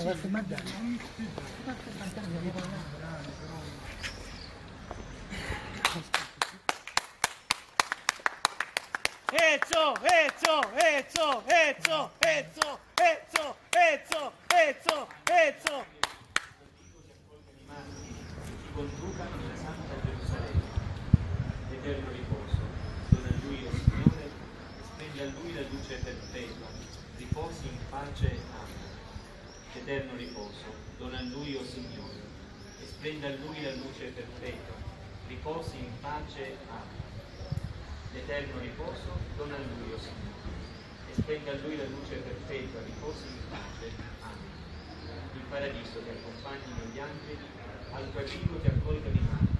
Conducano nella Santa Gerusalemme, l'eterno riposo, dona a lui, o Signore, e spendi a lui la luce perpetua, riposi in pace, amen. L'eterno riposo, dona a lui, o Signore, e spendi a lui la luce perpetua, riposi in pace, amen. L'eterno riposo, dona a lui, o Signore, e spendi a lui la luce perpetua, riposi in pace, amen. Il paradiso ti accompagni negli angeli, al tuo arrivo ti accolga di mano.